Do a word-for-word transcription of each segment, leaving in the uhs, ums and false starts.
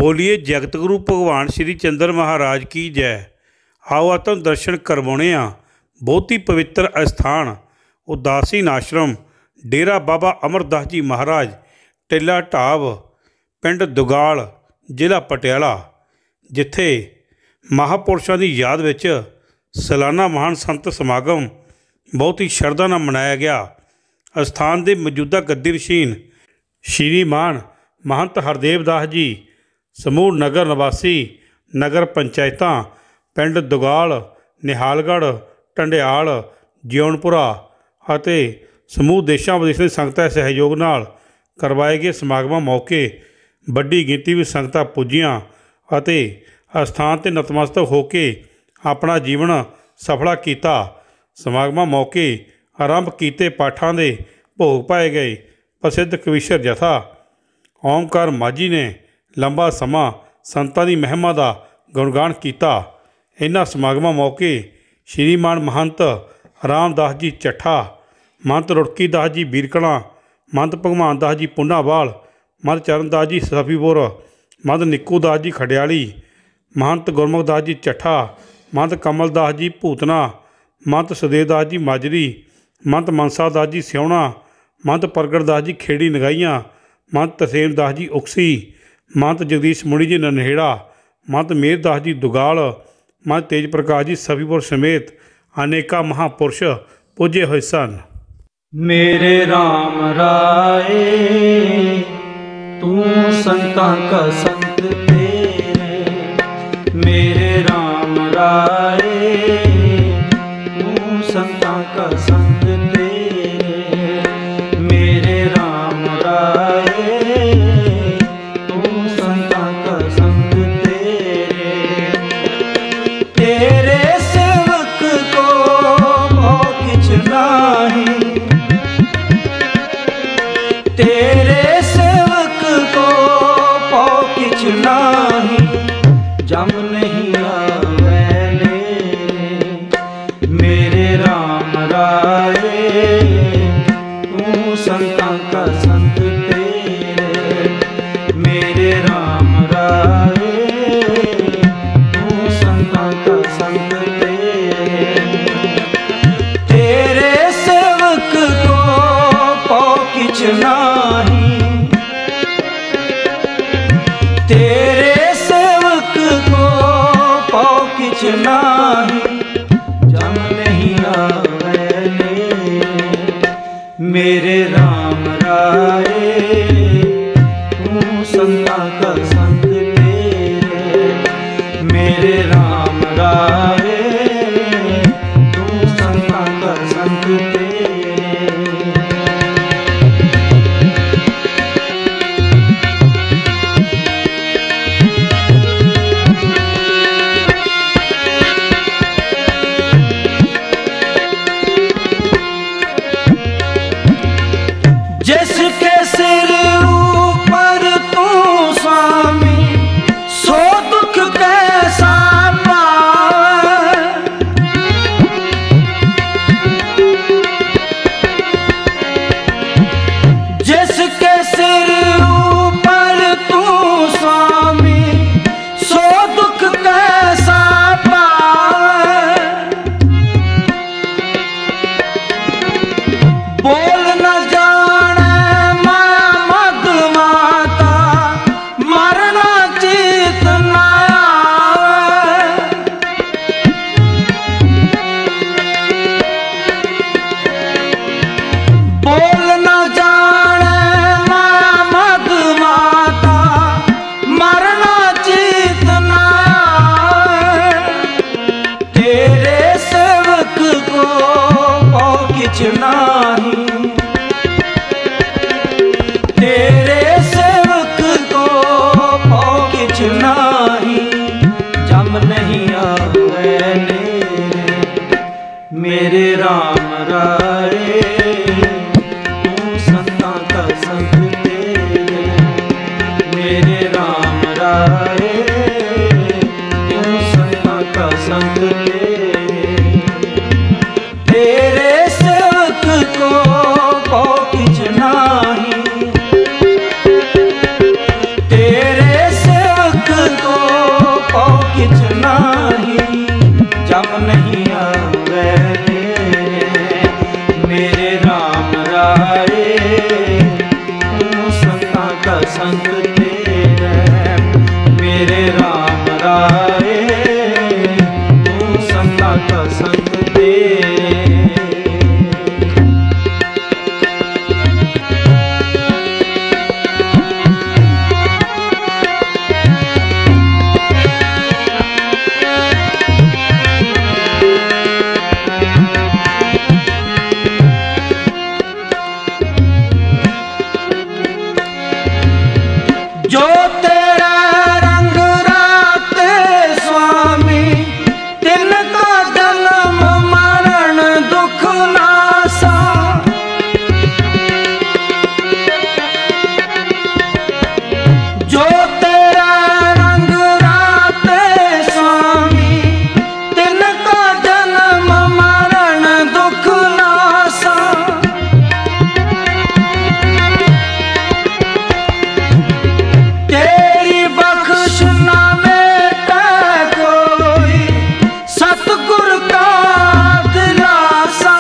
बोलिए जगत गुरु भगवान श्री चंद्र महाराज की जय। आओ आतम दर्शन करवाने आ बहुत ही पवित्र अस्थान उदासीन आश्रम डेरा बाबा अमरदास जी महाराज टिल्ला ढाब पिंड दुगाल जिला पटियाला, जिथे महापुरुषों की याद विच सालाना महान संत समागम बहुत ही शरधा नाल मनाया गया। अस्थान के मौजूदा गद्दी नशीन श्रीमान महंत हरदेव दास जी समूह नगर निवासी नगर पंचायतां पिंड दुगाल निहालगढ़ ढंडियाल जिउणपुरा अते समूह देशों विदेशों की संगतां दे सहयोग नाल करवाए गए समागमां मौके वड्डी गिणती में संगतां पुजीआं अते अस्थान ते नतमस्तक होके अपना जीवन सफला किया। समागमां मौके आरंभ किए पाठां दे भोग पाए गए। प्रसिद्ध कविशर जथा ओमकार माझी ने लंबा समा संतां दी महिमा का गुणगान किया। इन्हां समागमां मौके श्रीमान महंत रामदास जी चट्ठा, महंत रुड़की दास जी बीरकला, महंत भगवान दास जी पुनावाल, महंत चरणदास जी सफीपुर, महंत निक्कू दास जी खडियाली, महंत गुरमुख दास जी चट्ठा, महंत कमल दास जी भूतना, महंत सुदेव दास जी माजरी, महंत मनसा दास जी सिउणा, महंत प्रगट दास जी खेड़ी नगाइयां, महंत तरसेम दास जी उकसी, महंत जगदीश मुनि जी ननहेड़ा, महंत मेहर दास जी दुगाल, महंत तेज प्रकाश जी सफीपुर समेत अनेका महापुरुष पूजे हुए सन। मेरे राम राय तू संतां का संत तेरे, मेरे राम राय तू संतां का संत तेरे, मेरे राम राय तू संतां का संत तेरे, तेरे सेवक को मोह किछ नाही, तेरे सेवक को पौ किछ नाही, जम नहीं आवे ने, मेरे राम राय तू संतां का संत तेरे, मेरे राम राय तू संतां का संत तेरे, तेरे सेवक को पौ किछ नाही, तेरे सेवक को पौ किछ नाही, जम नहीं आवे ने, मेरे राम राय तू संतां का संत तेरे, मेरे राम राय तू संतां का संत तेरे। जिसके सिर ऊपर तू स्वामी सो दुख कैसा पावे, जिसके सिर ऊपर तू स्वामी सो दुख कैसा पावे, बोल न जाने मद माता मरना चित न आवे, बोल न जाने मद माता मरना चित न आवे, तेरे सेवक को पौ किछ नाही, तेरे सेवक को पौ किछ नाही, जम नहीं आवे ने, मेरे राम राय तू संग तेरे मेरे राम राए तू संता का संग तेरे। जो तेरा रंग राते स्वामी तिनका जन्म मरण दुख नासा। जो तेरा रंग राते स्वामी तिनका जन्म मरण दुख नासा। तेरी बख्श ना मेटा कोई सतगुर का दिलासा।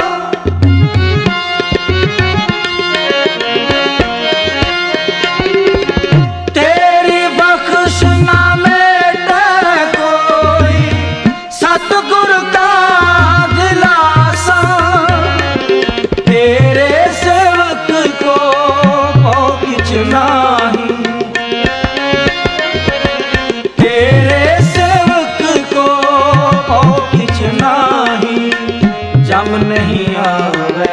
तेरी बख्श ना मेटा कोई सतगुर का दिलासा। तेरे सेवक को किछ नाही तेरे सेवक को किछ नाही जम नहीं आवे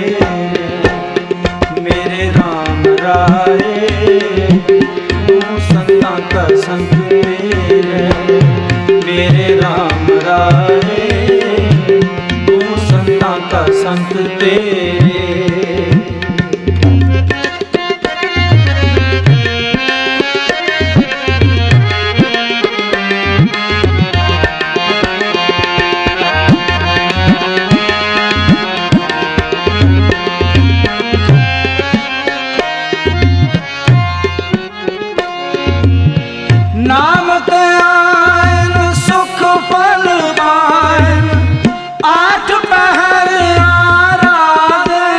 मेरे राम राए तू संता का संग तेरे मेरे राम राए तू संता का संग तेरे। नाम ते आयन सुख फल पायन आठ पहर आराधे।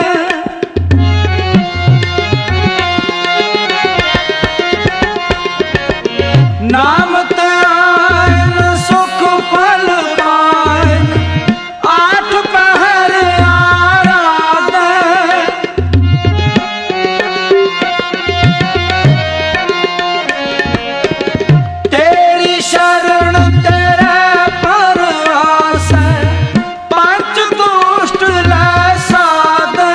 नाम ते आयन सुख फल पायन आठ पहर आराधे। तेरी शरण तेरे परवास पंच दुष्ट लै साधे।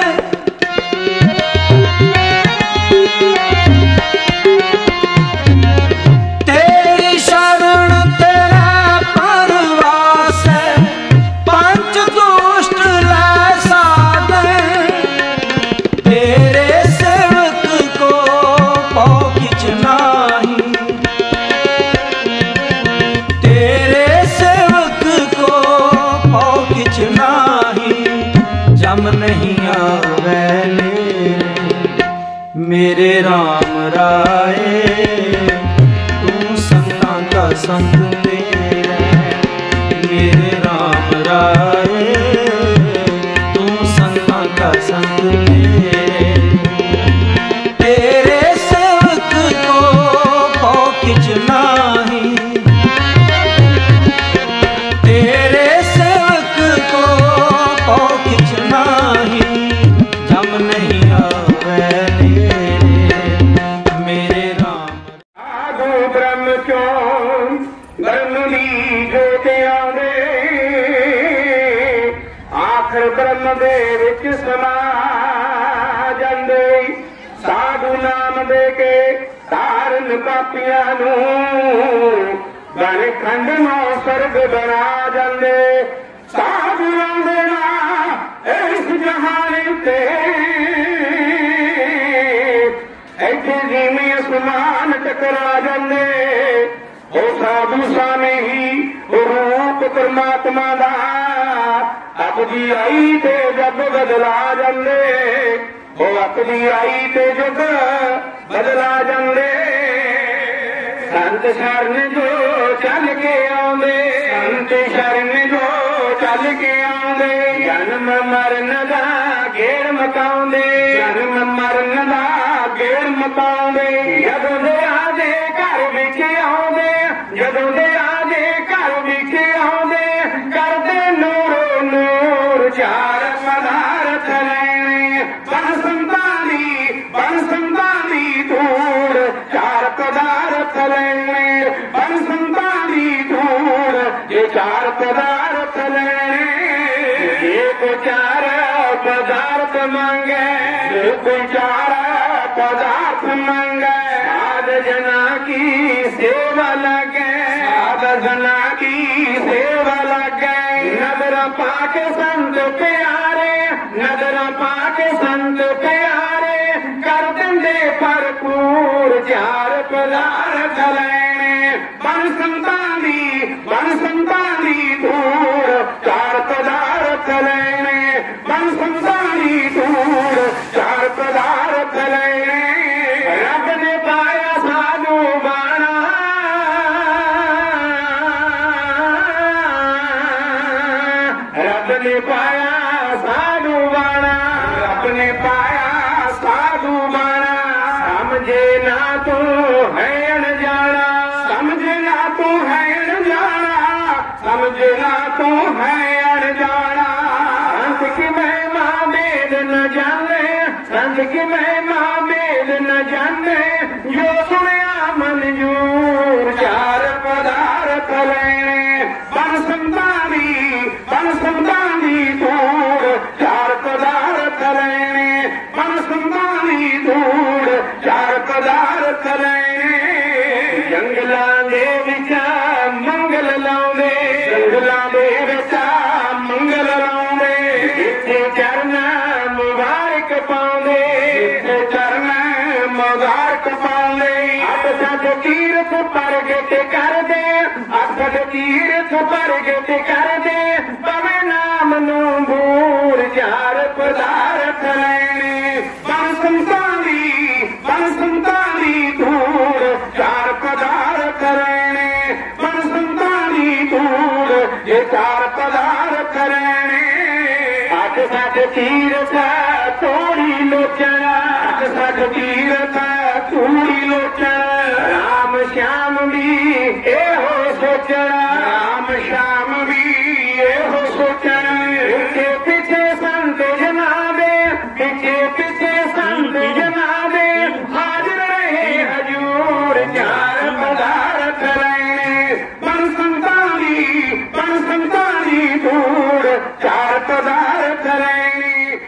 तेरी शरण तेरे परवास पंच दुष्ट लै साधे। तेरे सेवक को पौ किछ नाही तेरे सेवक को पौ किछ नाही जम नहीं आवे मेरे राम राए तू संता का संग तेरे मेरे राम राए तू संता का संग तेरे। तेरे सेवक को पौ किछ नाही तेरे सेवक को पौ किछ नाही जम नहीं आवे मेरे राम। आगो ब्रह्म क्यों ब्रह्म दी जोते आंदे आखिर ब्रह्म दे विच समा जांदे। साधु नाम दे के तारन पापियां नूं बन खंड नौ स्वर्ग बना जांदे। साधुआं दे नाल इस जहान ते ऐथे जिवें असमान टकरा जांदे। ओ साधु साने ही रूप परमात्मा दा अपनी आई ते जग बदला जांदे। ओ अपनी आई ते जग बदला जांदे। संत शरण जो चल के आंदे संत शरण जो चल के आंदे जन्म मरण दा घेर मकाउंदे जन्म मरण दा घेर ਪਾਉਂਦੇ ਜਦੋਂ ਦੇ ਰਾਜੇ ਘਰ ਵਿੱਚ ਆਉਂਦੇ ਜਦੋਂ ਦੇ ਰਾਜੇ ਘਰ ਵਿੱਚ ਆਉਂਦੇ ਕਰਦੇ ਨੂਰੋ ਨੂਰ ਚਾਰ ਪਦਾਰਥ ਲੈਣੇ ਬਨ ਸੰਤਾਂ ਦੀ ਬਨ ਸੰਤਾਂ ਦੀ ਧੂੜ ਚਾਰ ਪਦਾਰਥ ਲੈਣੇ ਬਨ ਸੰਤਾਂ ਦੀ ਧੂੜ ਜੇ ਚਾਰ ਪਦਾਰਥ ਲੈਣੇ ਜੇ ਕੋ ਚਾਰ पदार्थ मांगे कोई चार पदार्थ मांगे आद जना की सेवा लगे आद जना की सेवा लगे नजर पाके संत प्यारे नजर पाके संत प्यारे कर देंदे भरपूर चार पदार्थ लेने बन संतां दी बन संतां दी धूड़ चार पदार्थ लेने बन संतां दी धूड़ चार पदार्थ लेने रब ने पाया साधु बाणा रब ने पाया साधु बाणा रब ने पाया साधु बाणा समझे ना तू है अनजाना समझे ना तू है अनजाना समझे ना तू है अनजाना संत की महिमा वेद न जाने संत की महिमा वेद न जाने जो सुनया मंजूर चार पदार्थ लेने बन संतां दी बन संतां दी धूड़ चार पदार्थ लेने बन संतां दी धूड़ चार पदार्थ लेने जंगलां दे विच मंगल लाउंदे जंगलां दे विच मंगल लाउंदे जिथे चरण मुबारक पाउंदे जिथे चरण मुबारक पाउंदे अठ सठ तीरथ प्रगट करदे अठ सठ तीरथ प्रगट करदे पवे नाम नूं बूर चार पदार्थ लेने बन संतां दी बन संतां दी धूड़ चार पदार्थ लेने बन संतां दी धूड़ ये चार पदार्थ लेने अठ सठ तीरथ तोड़ी लोचन अठ सठ तीरथ तोड़ी लोचन राम श्याम भी एहो सोचन राम श्याम भी एहो सोचन पिछे पिछे संत जनाबे पिछे पिछे संत जनाबे हाजिर रहे हजूर चार पदार्थ लेने बन संतां दी बन संतां दी धूड़ चार पदार्थ लेने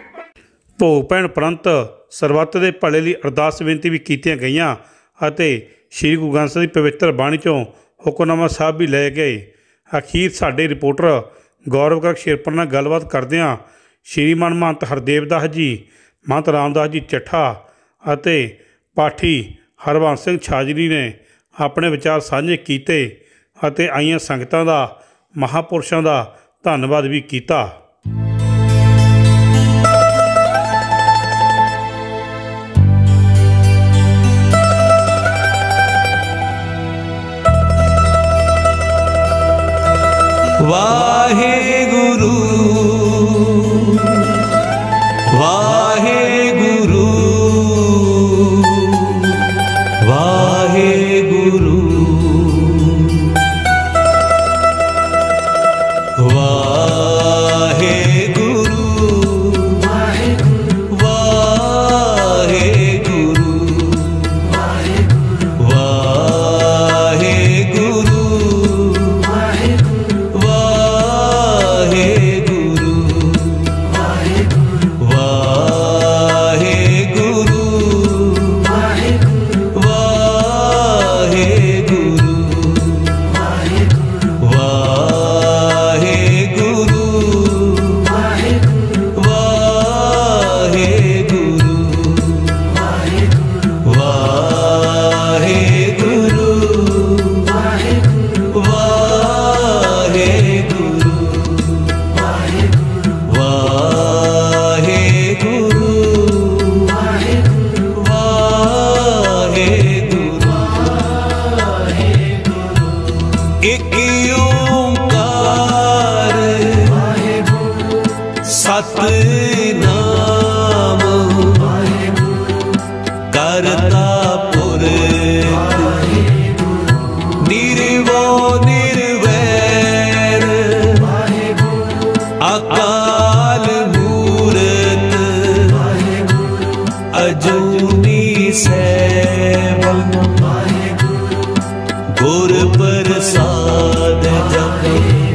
ਭੋਗ ਪੈਣ ਉਪਰੰਤ ਸਰਬੱਤ ਦੇ ਭਲੇ ਲਈ ਅਰਦਾਸ ਬੇਨਤੀ ਵੀ ਕੀਤੀਆਂ ਗਈਆਂ ਅਤੇ ਸ਼੍ਰੀ ਗੁਰੂ ਗ੍ਰੰਥ ਸਾਹਿਬ ਦੀ ਪਵਿੱਤਰ ਬਾਣੀ 'ਚੋਂ ਹੁਕਮਨਾਮਾ ਸਾਹਿਬ ਵੀ ਲਏ ਗਏ। ਅਖੀਰ ਸਾਡੇ ਰਿਪੋਰਟਰ ਗੌਰਵ ਗਰਗ ਸ਼ੇਰਪੁਰ ਨਾਲ ਗੱਲਬਾਤ ਕਰਦਿਆਂ ਸ਼੍ਰੀਮਾਨ ਮਹੰਤ ਹਰਦੇਵ ਦਾਸ ਜੀ, ਮਹੰਤ ਰਾਮਦਾਸ ਜੀ ਚੱਠਾ ਅਤੇ ਪਾਠੀ ਹਰਬੰਸ ਸਿੰਘ ਛਾਜਲੀ ਨੇ ਆਪਣੇ ਵਿਚਾਰ ਸਾਂਝੇ ਕੀਤੇ ਅਤੇ ਆਈਆਂ ਸੰਗਤਾਂ ਦਾ ਮਹਾਂਪੁਰਸ਼ਾਂ ਦਾ ਧੰਨਵਾਦ ਵੀ ਕੀਤਾ। वाहेगुरु वाहेगुरु वाहेगुरु वाहेगुरु वाहेगुरु वाहेगुरु अजूनी सेवा गुर प्रसाद जप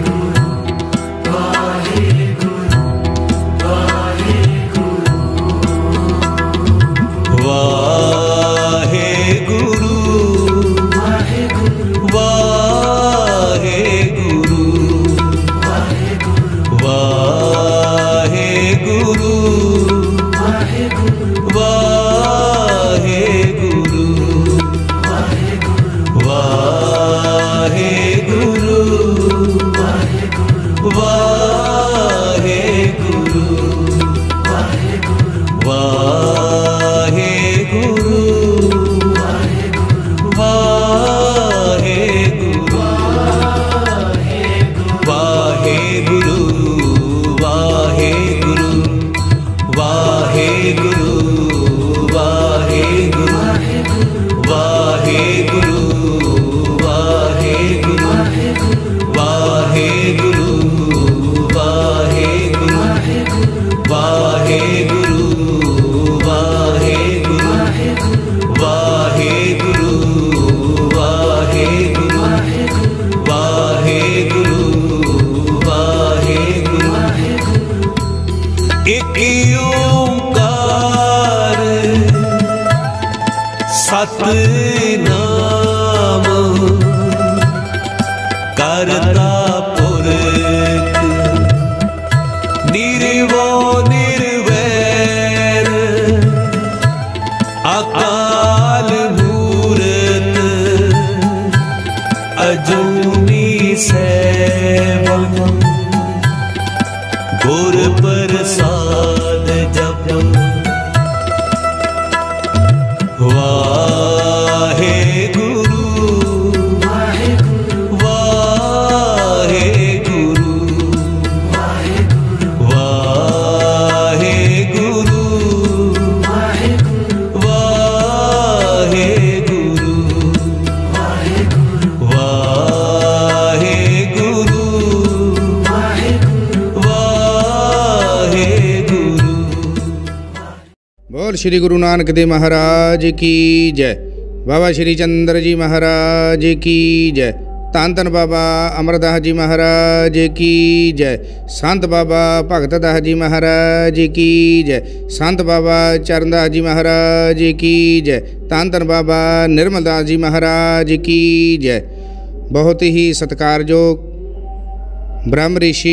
सतनाम करता पुरख निर्वो निर्वैर अकाल मूरत अजूनी सेवा गुर प्रसाद जप वाहे गुरु वाहे गुरु वाहे गुरु वाहे गुरु वाहे गुरु बोल श्री गुरु नानक देव महाराज की जय। बाबा श्री चंद्र जी महाराज की जय। धन धन बाबा अमरदास जी महाराज की जय। संत बाबा भगत दास जी महाराज की जय। संत बाबा चरणदास जी महाराज की जय। धन धन बाबा निर्मल दास जी महाराज की जय। बहुत ही सत्कारयोग ब्रह्म ऋषि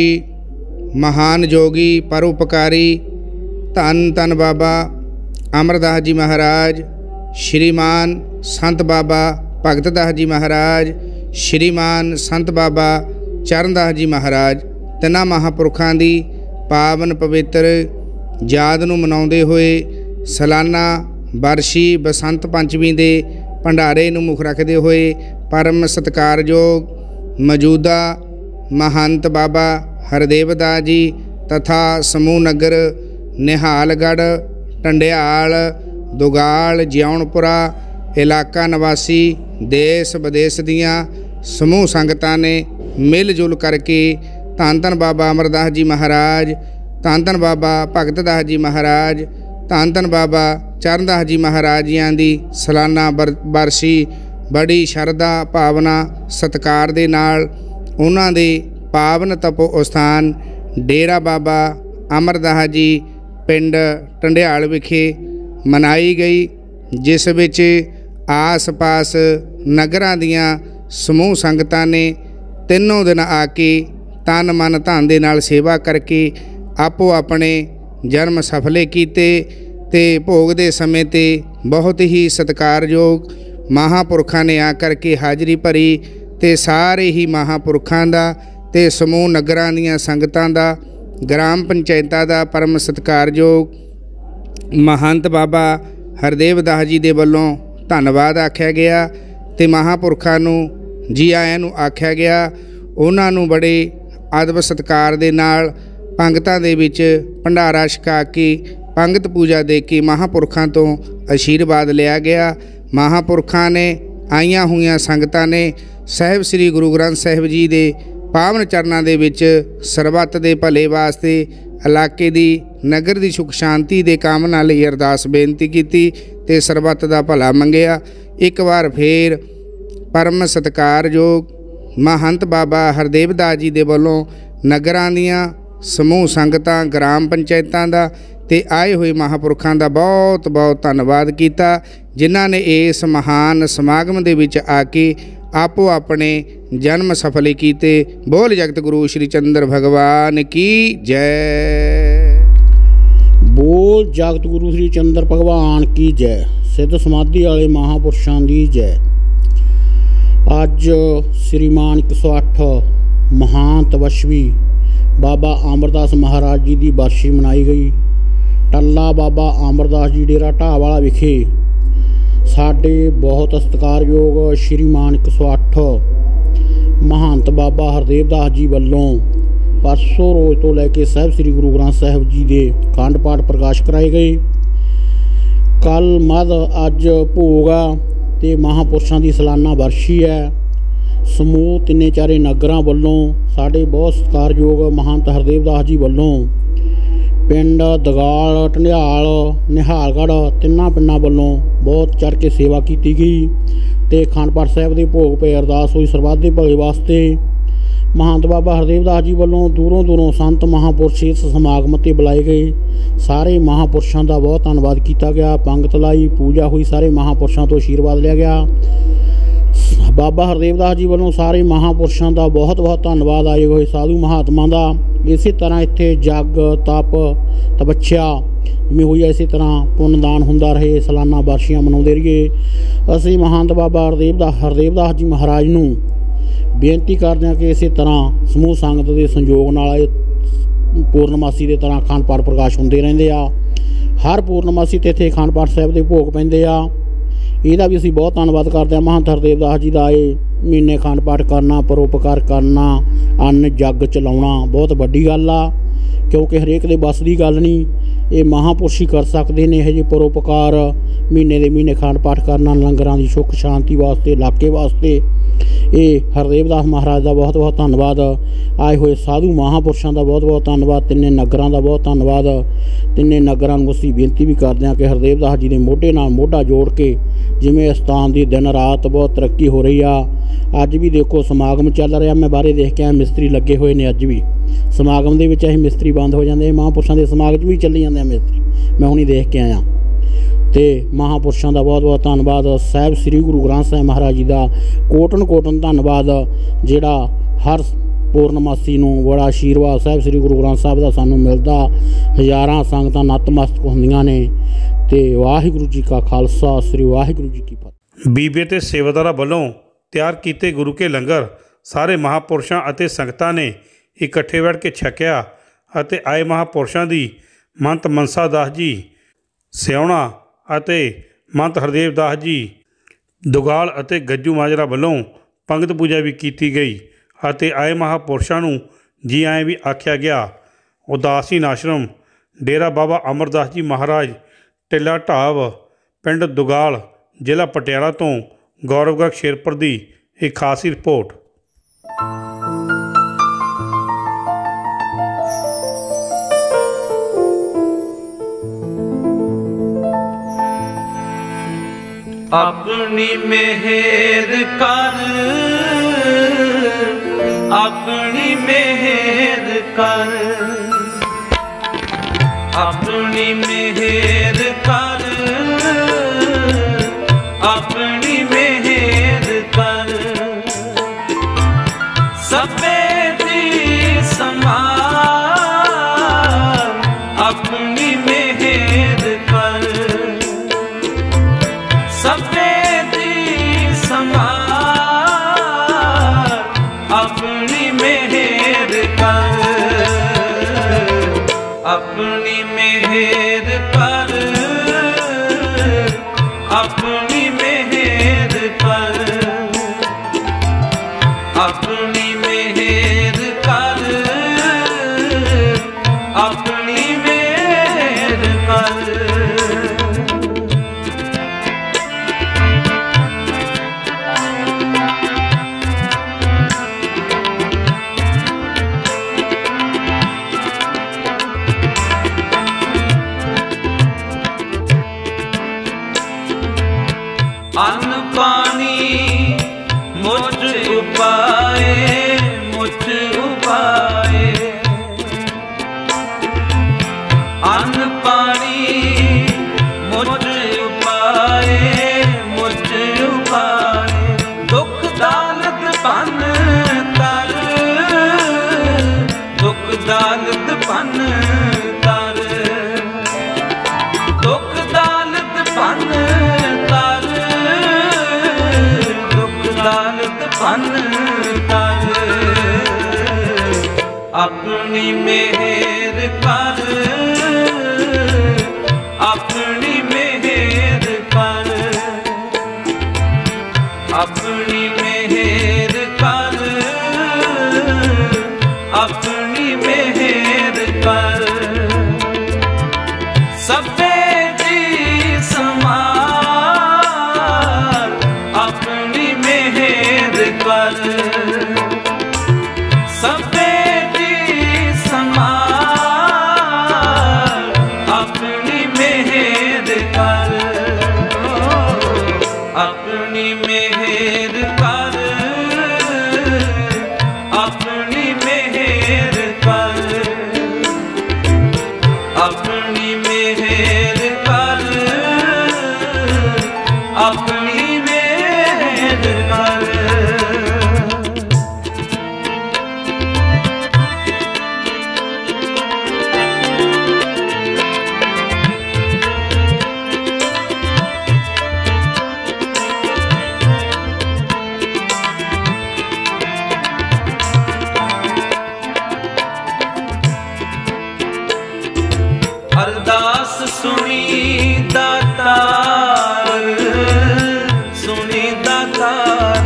महान जोगी परोपकारी धन धन बाबा अमरदास जी महाराज, श्रीमान संत बाबा भगत दास जी महाराज, श्रीमान संत बाबा चरणदास जी महाराज, तिन्हां महापुरखां दी पावन पवित्र याद नूं मनाउंदे होए सालाना बरसी बसंत पंचमी दे भंडारे नूं मुख रखदे होए परम सत्कारयोग मौजूदा महंत बाबा हरदेव दास जी तथा समूह नगर निहालगढ़ ढंडियाल दुगाल जियाउणपुरा इलाका निवासी देश विदेश दियां समूह संगतां ने मिल जुल करके धन धन बाबा अमरदास जी महाराज, धन धन बाबा भगत दास जी महाराज, धन धन बाबा चरणदास जी महाराज जियां दी सालाना बर बरसी बड़ी शरधा भावना सत्कार दे नाल उन्हां दे पावन तपो स्थान डेरा बाबा अमरदास जी पिंड ढंडियाल विखे मनाई गई, जिस विच आस पास नगरां दियां समूह संगतां ने तीनों दिन आके तन मन धन दे नाल सेवा करके आपो अपने जन्म सफले कीते ते भोग दे समय ते बहुत ही सत्कारयोग महापुरखां ने आ करके हाज़री भरी ते सारे ही महापुरखां दा ते समूह नगरां दियां संगतां दा ग्राम पंचायतां दा परम सत्कारयोग महंत बाबा हरदेव दास जी दे वल्लों धन्नवाद आख्या गया ते महापुरखां नूं जी आयां नूं आख्या गया। उन्हां नूं बड़े अदब सत्कार दे नाल पंगतां दे विच भंडारा छका के पंगत पूजा दे के महापुरखां तो आशीर्वाद लिया गया। महापुरखां ने आईयां होईयां संगतां ने साहिब श्री गुरु ग्रंथ साहिब जी दे पावन चरनां दे विच सरबत दे भले वास्ते ਇਲਾਕੇ ਦੀ ਨਗਰ ਦੀ ਸੁਖ ਸ਼ਾਂਤੀ ਦੇ ਕਾਮਨਾ ਲਈ ਅਰਦਾਸ ਬੇਨਤੀ ਕੀਤੀ ਤੇ ਸਰਬੱਤ ਦਾ ਭਲਾ ਮੰਗਿਆ। ਇੱਕ ਵਾਰ ਫੇਰ ਪਰਮ ਸਤਿਕਾਰਯੋਗ ਮਹੰਤ ਬਾਬਾ ਹਰਦੇਵ ਦਾਸ ਜੀ ਦੇ ਵੱਲੋਂ ਨਗਰਾਂ ਦੀਆਂ ਸਮੂਹ ਸੰਗਤਾਂ, ਗ੍ਰਾਮ ਪੰਚਾਇਤਾਂ ਦਾ ਤੇ ਆਏ ਹੋਏ ਮਹਾਂਪੁਰਖਾਂ ਦਾ ਬਹੁਤ ਬਹੁਤ ਧੰਨਵਾਦ ਕੀਤਾ, ਜਿਨ੍ਹਾਂ ਨੇ ਇਸ ਮਹਾਨ ਸਮਾਗਮ ਦੇ ਵਿੱਚ ਆ ਕੇ ਆਪੋ ਆਪਣੇ ਜਨਮ ਸਫਲ ਕੀਤੇ। ਬੋਲ ਜਗਤ ਗੁਰੂ ਸ਼੍ਰੀ ਚੰਦਰ ਭਗਵਾਨ ਕੀ ਜੈ। ਬੋਲ ਜਗਤ ਗੁਰੂ ਸ਼੍ਰੀ ਚੰਦਰ ਭਗਵਾਨ ਕੀ ਜੈ। ਸਿੱਧ ਸਮਾਧੀ ਵਾਲੇ ਮਹਾਂਪੁਰਸ਼ਾਂ ਦੀ ਜੈ। ਅੱਜ ਸ਼੍ਰੀਮਾਨ ਇੱਕ ਸੌ ਅੱਠ ਮਹਾਨ ਤਪਸਵੀ ਬਾਬਾ ਅਮਰਦਾਸ ਮਹਾਰਾਜ ਜੀ ਦੀ ਬਰਸ਼ੀ ਮਨਾਈ ਗਈ। ਟੱਲਾ ਬਾਬਾ ਅਮਰਦਾਸ ਜੀ ਡੇਰਾ ਢਾਹ ਵਾਲਾ ਵਿਖੇ ਸਾਡੇ ਬਹੁਤ ਸਤਿਕਾਰਯੋਗ ਸ਼੍ਰੀਮਾਨ ਇੱਕ ਸੌ ਅੱਠ ਮਹੰਤ ਬਾਬਾ ਹਰਦੇਵ ਦਾਸ ਜੀ ਵੱਲੋਂ ਪਰਸੋਂ ਰੋਜ਼ ਤੋਂ ਲੈ ਕੇ ਸਾਹਿਬ ਸ੍ਰੀ ਗੁਰੂ ਗ੍ਰੰਥ ਸਾਹਿਬ ਜੀ ਦੇ ਅਖੰਡ ਪਾਠ ਪ੍ਰਕਾਸ਼ ਕਰਾਏ ਗਏ। ਕੱਲ੍ਹ ਮੱਧ ਅੱਜ ਭੋਗ ਆ ਅਤੇ ਮਹਾਂਪੁਰਸ਼ਾਂ ਦੀ ਸਾਲਾਨਾ ਵਰਸ਼ੀ ਹੈ। ਸਮੂਹ ਤਿੰਨੇ ਚਾਰੇ ਨਗਰਾਂ ਵੱਲੋਂ ਸਾਡੇ ਬਹੁਤ ਸਤਿਕਾਰਯੋਗ ਮਹੰਤ ਹਰਦੇਵ ਦਾਸ ਜੀ ਵੱਲੋਂ ਪਿੰਡ ਦਗਾਲ, ਢੰਡਿਆਲ, ਨਿਹਾਲਗੜ੍ਹ ਤਿੰਨਾਂ ਪਿੰਡਾਂ ਵੱਲੋਂ ਬਹੁਤ ਚੜ੍ਹ ਕੇ ਸੇਵਾ ਕੀਤੀ ਗਈ ਅਤੇ ਅਖੰਡ ਪਾਠ ਸਾਹਿਬ ਦੇ ਭੋਗ ਪਏ। ਅਰਦਾਸ ਹੋਈ ਸਰਬੱਤ ਦੇ ਭਲੇ ਵਾਸਤੇ। ਮਹੰਤ ਬਾਬਾ ਹਰਦੇਵ ਦਾਸ ਜੀ ਵੱਲੋਂ ਦੂਰੋਂ ਦੂਰੋਂ ਸੰਤ ਮਹਾਂਪੁਰਸ਼ ਇਸ ਸਮਾਗਮ 'ਤੇ ਬੁਲਾਏ ਗਏ। ਸਾਰੇ ਮਹਾਂਪੁਰਸ਼ਾਂ ਦਾ ਬਹੁਤ ਧੰਨਵਾਦ ਕੀਤਾ ਗਿਆ। ਪੰਗਤ ਲਾਈ, ਪੂਜਾ ਹੋਈ, ਸਾਰੇ ਮਹਾਂਪੁਰਸ਼ਾਂ ਤੋਂ ਆਸ਼ੀਰਵਾਦ ਲਿਆ ਗਿਆ। ਬਾਬਾ ਹਰਦੇਵ ਦਾਸ ਜੀ ਵੱਲੋਂ ਸਾਰੇ ਮਹਾਂਪੁਰਸ਼ਾਂ ਦਾ ਬਹੁਤ ਬਹੁਤ ਧੰਨਵਾਦ। ਆਏ ਹੋਏ ਸਾਧੂ ਮਹਾਤਮਾ ਦਾ। ਇਸੇ ਤਰ੍ਹਾਂ ਇੱਥੇ ਜਗ, ਤਪ, ਤਪੱਛਿਆ ਜਿਵੇਂ ਹੋਈ ਹੈ, ਇਸੇ ਤਰ੍ਹਾਂ ਪੁੰਨਦਾਨ ਹੁੰਦਾ ਰਹੇ, ਸਾਲਾਨਾ ਵਰਸ਼ੀਆਂ ਮਨਾਉਂਦੇ ਰਹੀਏ। ਅਸੀਂ ਮਹੰਤ ਬਾਬਾ ਹਰਦੇਵ ਦਾ ਹਰਦੇਵ ਦਾਸ ਜੀ ਮਹਾਰਾਜ ਨੂੰ ਬੇਨਤੀ ਕਰਦੇ ਹਾਂ ਕਿ ਇਸੇ ਤਰ੍ਹਾਂ ਸਮੂਹ ਸੰਗਤ ਦੇ ਸੰਯੋਗ ਨਾਲ ਪੂਰਨਮਾਸੀ ਦੇ ਤਰ੍ਹਾਂ ਅਖੰਡ ਪਾਠ ਪ੍ਰਕਾਸ਼ ਹੁੰਦੇ ਰਹਿੰਦੇ ਆ। ਹਰ ਪੂਰਨਮਾਸੀ 'ਤੇ ਇੱਥੇ ਅਖੰਡ ਪਾਠ ਸਾਹਿਬ ਦੇ ਭੋਗ ਪੈਂਦੇ ਆ। ਇਹਦਾ ਵੀ ਅਸੀਂ ਬਹੁਤ ਧੰਨਵਾਦ ਕਰਦੇ ਹਾਂ ਮਹੰਤ ਹਰਦੇਵ ਦਾਸ ਜੀ ਦਾ। ਇਹ ਮਹੀਨੇ ਅਖੰਡ ਪਾਠ ਕਰਨਾ, ਪਰਉਪਕਾਰ ਕਰਨਾ, ਅੰਨ ਜੱਗ ਚਲਾਉਣਾ ਬਹੁਤ ਵੱਡੀ ਗੱਲ ਆ, ਕਿਉਂਕਿ ਹਰੇਕ ਦੇ ਵੱਸ ਦੀ ਗੱਲ ਨਹੀਂ। ਇਹ ਮਹਾਂਪੁਰਸ਼ ਹੀ ਕਰ ਸਕਦੇ ਨੇ ਇਹੋ ਜਿਹੇ ਪਰਉਪਕਾਰ। ਮਹੀਨੇ ਦੇ ਮਹੀਨੇ ਅਖੰਡ ਪਾਠ ਕਰਨਾ ਲੰਗਰਾਂ ਦੀ ਸੁੱਖ ਸ਼ਾਂਤੀ ਵਾਸਤੇ, ਇਲਾਕੇ ਵਾਸਤੇ। ਇਹ ਹਰਦੇਵ ਦਾਸ ਮਹਾਰਾਜ ਦਾ ਬਹੁਤ ਬਹੁਤ ਧੰਨਵਾਦ। ਆਏ ਹੋਏ ਸਾਧੂ ਮਹਾਂਪੁਰਸ਼ਾਂ ਦਾ ਬਹੁਤ ਬਹੁਤ ਧੰਨਵਾਦ। ਤਿੰਨੇ ਨਗਰਾਂ ਦਾ ਬਹੁਤ ਧੰਨਵਾਦ। ਤਿੰਨੇ ਨਗਰਾਂ ਨੂੰ ਅਸੀਂ ਬੇਨਤੀ ਵੀ ਕਰਦੇ ਹਾਂ ਕਿ ਹਰਦੇਵ ਦਾਸ ਜੀ ਦੇ ਮੋਢੇ ਨਾਲ ਮੋਢਾ ਜੋੜ ਕੇ ਜਿਵੇਂ ਅਸਥਾਨ ਦੀ ਦਿਨ ਰਾਤ ਬਹੁਤ ਤਰੱਕੀ ਹੋ ਰਹੀ ਆ। ਅੱਜ ਵੀ ਦੇਖੋ ਸਮਾਗਮ ਚੱਲ ਰਿਹਾ। ਮੈਂ ਬਾਹਰੇ ਦੇਖ ਕੇ ਆਇਆ, ਮਿਸਤਰੀ ਲੱਗੇ ਹੋਏ ਨੇ। ਅੱਜ ਵੀ ਸਮਾਗਮ ਦੇ ਵਿੱਚ ਅਸੀਂ ਮਿਸਤਰੀ ਬੰਦ ਹੋ ਜਾਂਦੇ, ਮਹਾਂਪੁਰਸ਼ਾਂ ਦੇ ਸਮਾਗਮ 'ਚ ਵੀ ਚੱਲੀ ਜਾਂਦੇ ਆ ਮਿਸਤਰੀ। ਮੈਂ ਹੁਣੀ ਦੇਖ ਕੇ ਆਇਆ। ਅਤੇ ਮਹਾਂਪੁਰਸ਼ਾਂ ਦਾ ਬਹੁਤ ਬਹੁਤ ਧੰਨਵਾਦ। ਸਾਹਿਬ ਸ੍ਰੀ ਗੁਰੂ ਗ੍ਰੰਥ ਸਾਹਿਬ ਮਹਾਰਾਜ ਜੀ ਦਾ ਕੋਟਨ ਕੋਟਨ ਧੰਨਵਾਦ, ਜਿਹੜਾ ਹਰ ਪੂਰਨਮਾਸੀ ਨੂੰ ਬੜਾ ਆਸ਼ੀਰਵਾਦ ਸਾਹਿਬ ਸ੍ਰੀ ਗੁਰੂ ਗ੍ਰੰਥ ਸਾਹਿਬ ਦਾ ਸਾਨੂੰ ਮਿਲਦਾ। ਹਜ਼ਾਰਾਂ ਸੰਗਤਾਂ ਨਤਮਸਤਕ ਹੁੰਦੀਆਂ ਨੇ। ਅਤੇ ਵਾਹਿਗੁਰੂ ਜੀ ਕਾ ਖਾਲਸਾ, ਸ੍ਰੀ ਵਾਹਿਗੁਰੂ ਜੀ ਕੀ ਫਤਿਹ। ਬੀਬੀ ਅਤੇ ਸੇਵਾਦਾਰਾਂ ਵੱਲੋਂ ਤਿਆਰ ਕੀਤੇ ਗੁਰੂ ਕੇ ਲੰਗਰ ਸਾਰੇ ਮਹਾਂਪੁਰਸ਼ਾਂ ਅਤੇ ਸੰਗਤਾਂ ਨੇ ਇਕੱਠੇ ਬੈਠ ਕੇ ਛਕਿਆ ਅਤੇ ਆਏ ਮਹਾਂਪੁਰਸ਼ਾਂ ਦੀ ਮਹੰਤ ਮਨਸਾ ਦਾਸ ਜੀ ਸਿਉਣਾ ਅਤੇ ਮਹੰਤ ਹਰਦੇਵ ਦਾਸ ਜੀ ਦੁਗਾਲ ਅਤੇ ਗੱਜੂ ਮਾਜਰਾ ਵੱਲੋਂ ਪੰਗਤ ਪੂਜਾ ਵੀ ਕੀਤੀ ਗਈ ਅਤੇ ਆਏ ਮਹਾਂਪੁਰਸ਼ਾਂ ਨੂੰ ਜੀ ਆਏ ਵੀ ਆਖਿਆ ਗਿਆ। ਉਦਾਸੀਨ ਆਸ਼ਰਮ ਡੇਰਾ ਬਾਬਾ ਅਮਰਦਾਸ ਜੀ ਮਹਾਰਾਜ, ਟਿੱਲਾ ਢਾਬ, ਪਿੰਡ ਦੁਗਾਲ, ਜ਼ਿਲ੍ਹਾ ਪਟਿਆਲਾ ਤੋਂ ਗੌਰਵ ਗਰਗ ਸ਼ੇਰਪੁਰ ਦੀ ਇੱਕ ਖਾਸ ਰਿਪੋਰਟ। अपनी मेहर कर, अपनी मेहर कर, अपनी मेहर कर, अपनी मेहर कर। सफेदी समान अपनी मेहर कर, सफेदी समान अपनी मेहर कर, अपनी मेहर कर। अन्न पानी मुझ उपाए मुझ उपाए अन्न पानी मुझ उपाए मुझ उपाए दुख दालत पन तर दुख दालत पन तर दुख दालत पन तर दुख दालत पन तर अपनी मेहर कर अपनी मेहर कर अपनी मेहर कर अपनी मेहर कर सबे जी समार अपनी मेहर कर सबे जी समार अपनी मेहर कर अपनी मेहर कर अपनी मेहर कर अपनी मेहर कर अपनी मेहर कर अरदास सुनी दातार सुनी दातार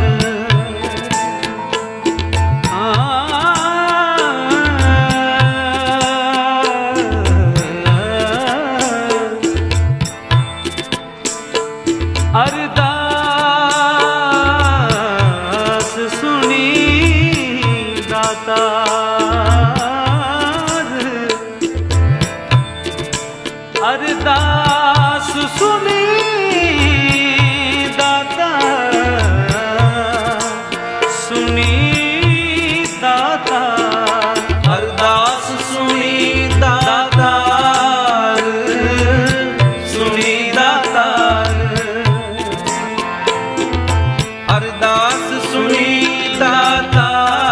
अरदास सुनी दातार अरदास सुनी दाता सुनी दाता अरदास सुनी दाता सुनी दाता अरदास सुनी दाता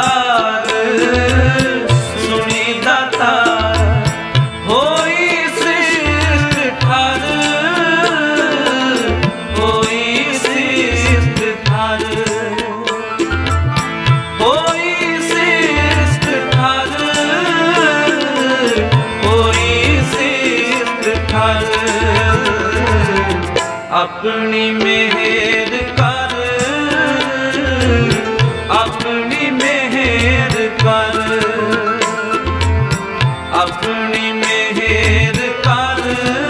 सुनी दाता होई अपनी मेहर कर अपनी मेहर कर अपनी मेहर कर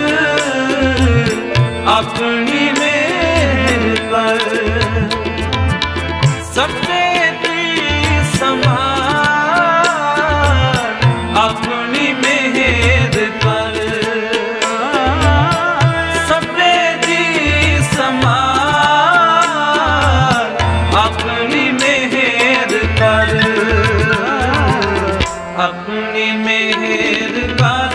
अपनी मेहर कर सबे दी समार अपनी मेहर कर सबे दी समार अपनी मेहर कर अपनी मेहर कर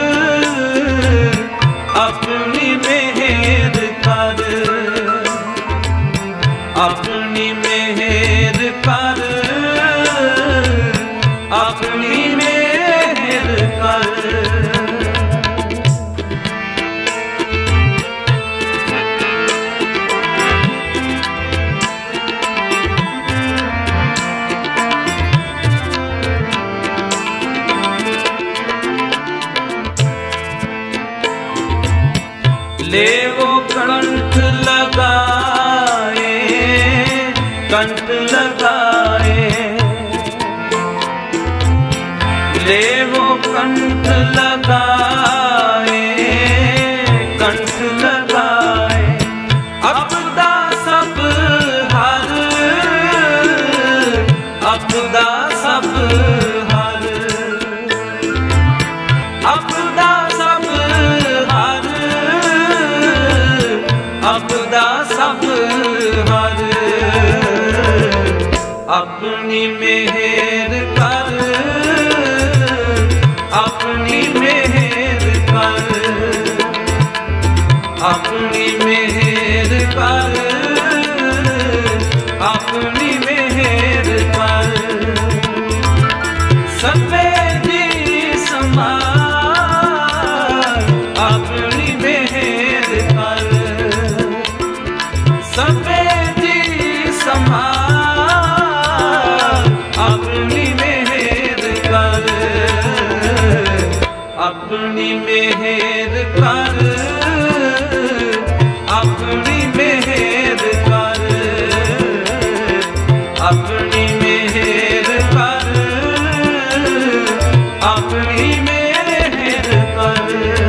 अपनी मेहर कर अपनी मेहर कर अपनी मेहर कर ले वो कंठ लगाए कंठ लगाए ले वो कंठ लगाए कंठ लगाए अपदा सब हर अपदा सब हर अपदा सब हर अपदा सब अपनी मेहर कर, अपनी मेहर कर, अपनी मेहर कर, अपनी मेहर कर। सबे दी संभाल अपनी मेहर कर, सबे दी संभाल अपनी मेहर कर, अपनी मेहर कर, अपनी मेहर कर, अपनी मेहर कर, अपनी मेहर कर।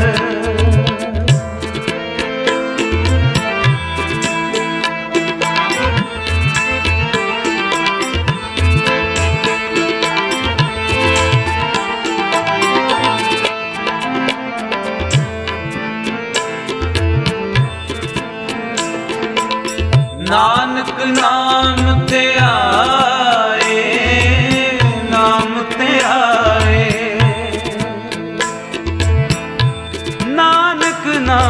नानक नाम ते आए, नाम ते आए, नानक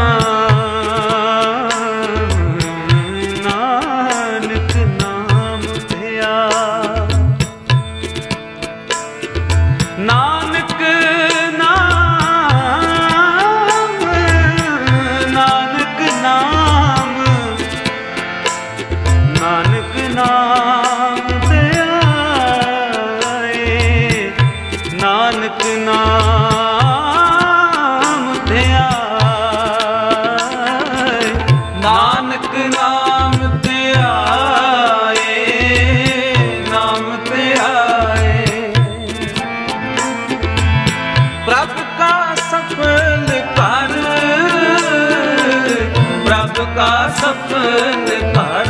नाम, नानक नाम ते आए, नानक नाम, नानक नाम, नानक नाम ते आए, नानक नाम ते आए, नानक नाम ते आए, नाम ते आए। प्रभ का सफल कर, प्रभ का सफल कर,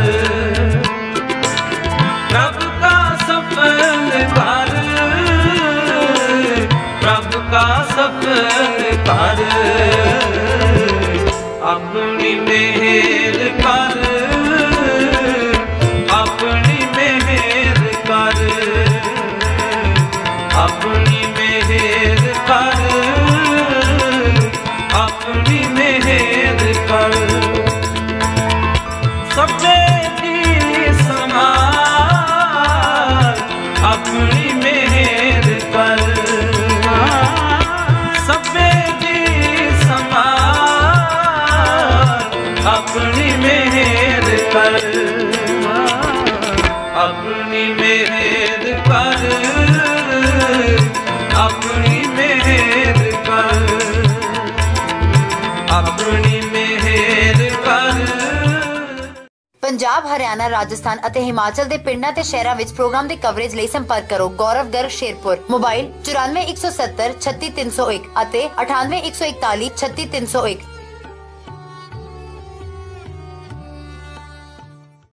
प्रभ का सफल कर, प्रभ का सफल कर। अपनी मेहर कर, अपनी मेहर कर, अपनी मेहर कर, अपनी मेहर कर। सबे दी संभाल अपनी मेहर कर, सबे दी संभाल अपनी मेहर कर, अपनी मेहर कर, अपनी मेहर कर, अपनी मेहर कर। पंजाब, हरियाणा, राजस्थान ਅਤੇ ਹਿਮਾਚਲ ਦੇ ਪਿੰਡਾਂ ਤੇ ਸ਼ਹਿਰਾਂ ਵਿੱਚ ਪ੍ਰੋਗਰਾਮ ਦੀ ਕਵਰੇਜ ਲਈ ਸੰਪਰਕ ਕਰੋ ਗੌਰਵ ਗਰਗ ਸ਼ੇਰਪੁਰ। ਮੋਬਾਈਲ ਚੁਰਾਨਵੇਂ ਇੱਕ ਸੌ ਸੱਤਰ ਛੱਤੀ ਤਿੰਨ ਸੌ ਇੱਕ ਅਤੇ ਅਠਾਨਵੇਂ ਇੱਕ ਸੌ ਇਕਤਾਲੀ ਛੱਤੀ ਤਿੰਨ ਸੌ ਇੱਕ।